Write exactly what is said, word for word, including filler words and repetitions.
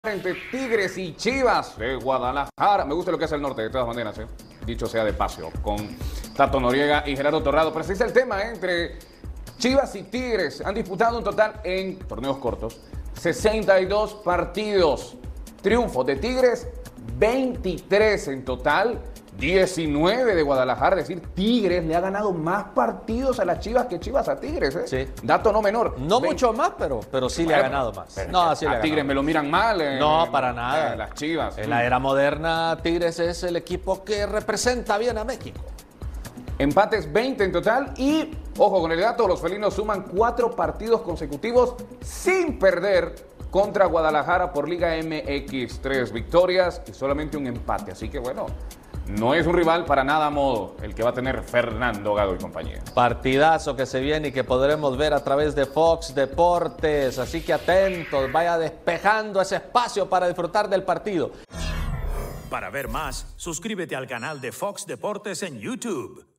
Entre Tigres y Chivas de Guadalajara. Me gusta lo que es el norte, de todas maneras, ¿eh? Dicho sea de paso, con Tato Noriega y Gerardo Torrado. Pero así es el tema, ¿eh? Entre Chivas y Tigres han disputado un total en torneos cortos sesenta y dos partidos. Triunfos de Tigres, veintitrés en total, diecinueve de Guadalajara. Es decir, Tigres le ha ganado más partidos a las Chivas que Chivas a Tigres, ¿eh? Sí. Dato no menor. No veinte. Mucho más, pero, pero sí bueno, le ha ganado más. No, sí a le Tigres me lo miran mal. Eh, no, para nada. Eh, las Chivas. En la era moderna, Tigres es el equipo que representa bien a México. Empates veinte en total y, ojo con el dato, los felinos suman cuatro partidos consecutivos sin perder contra Guadalajara por Liga M X. Tres victorias y solamente un empate. Así que bueno, no es un rival para nada a modo el que va a tener Fernando Gago y compañía. Partidazo que se viene y que podremos ver a través de Fox Deportes. Así que atentos, vaya despejando ese espacio para disfrutar del partido. Para ver más, suscríbete al canal de Fox Deportes en YouTube.